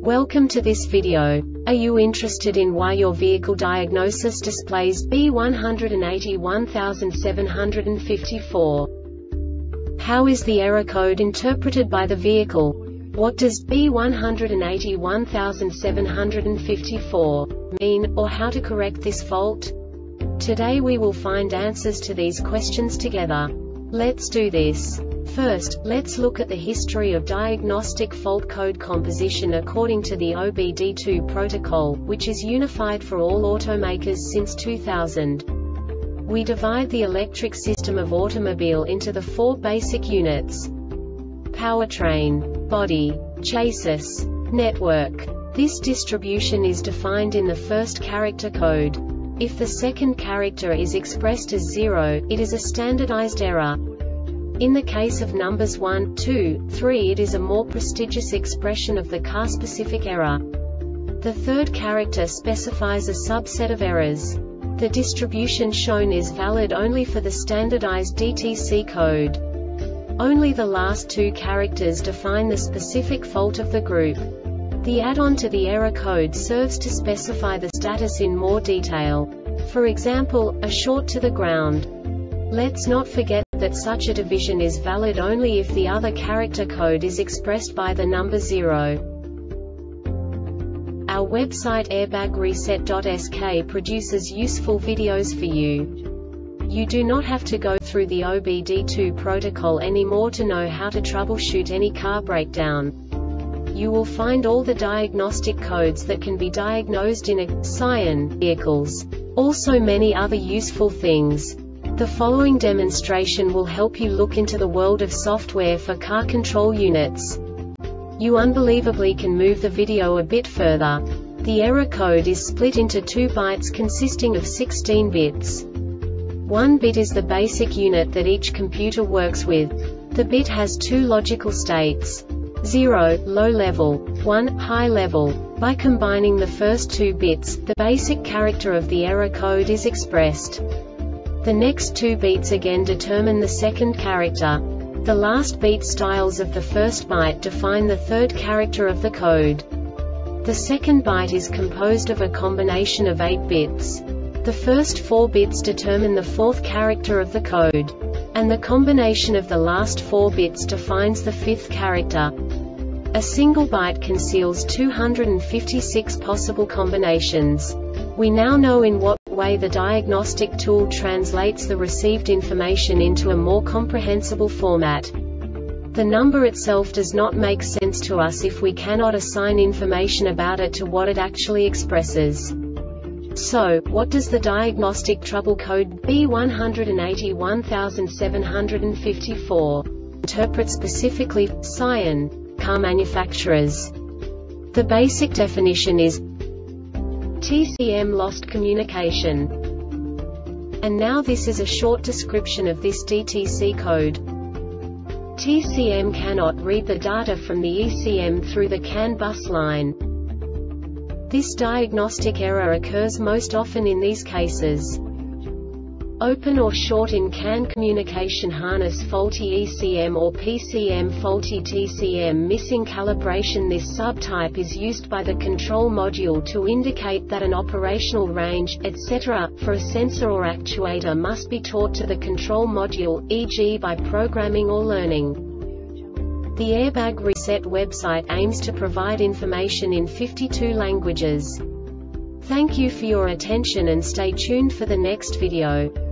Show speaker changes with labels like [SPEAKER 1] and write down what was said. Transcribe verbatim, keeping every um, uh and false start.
[SPEAKER 1] Welcome to this video. Are you interested in why your vehicle diagnosis displays B one eight one seven five four? How is the error code interpreted by the vehicle? What does B one eight one seven five four mean, or how to correct this fault? Today we will find answers to these questions together. Let's do this. First, let's look at the history of diagnostic fault code composition according to the O B D two protocol, which is unified for all automakers since two thousand. We divide the electric system of automobile into the four basic units: powertrain, body, chassis, network. This distribution is defined in the first character code. If the second character is expressed as zero, it is a standardized error. In the case of numbers one, two, three, it is a more prestigious expression of the car-specific error. The third character specifies a subset of errors. The distribution shown is valid only for the standardized D T C code. Only the last two characters define the specific fault of the group. The add-on to the error code serves to specify the status in more detail. For example, a short to the ground. Let's not forget that such a division is valid only if the other character code is expressed by the number zero. Our website airbag reset dot S K produces useful videos for you. You do not have to go through the O B D two protocol anymore to know how to troubleshoot any car breakdown. You will find all the diagnostic codes that can be diagnosed in a Scion vehicles. Also many other useful things. The following demonstration will help you look into the world of software for car control units. You unbelievably can move the video a bit further. The error code is split into two bytes consisting of sixteen bits. One bit is the basic unit that each computer works with. The bit has two logical states: zero, low level, one, high level. By combining the first two bits, the basic character of the error code is expressed. The next two beats again determine the second character. The last beat styles of the first byte define the third character of the code. The second byte is composed of a combination of eight bits. The first four bits determine the fourth character of the code. And the combination of the last four bits defines the fifth character. A single byte conceals two hundred fifty-six possible combinations. We now know in what way the diagnostic tool translates the received information into a more comprehensible format. The number itself does not make sense to us if we cannot assign information about it to what it actually expresses. So, what does the diagnostic trouble code B one eight one seven five four interpret specifically for Scion car manufacturers? The basic definition is T C M lost communication. And now this is a short description of this D T C code. T C M cannot read the data from the E C M through the C A N bus line. This diagnostic error occurs most often in these cases: open or short in C A N communication harness, faulty E C M or P C M, faulty T C M, missing calibration. This subtype is used by the control module to indicate that an operational range, et cetera, for a sensor or actuator must be taught to the control module, for example by programming or learning. The Airbag Reset website aims to provide information in fifty-two languages. Thank you for your attention and stay tuned for the next video.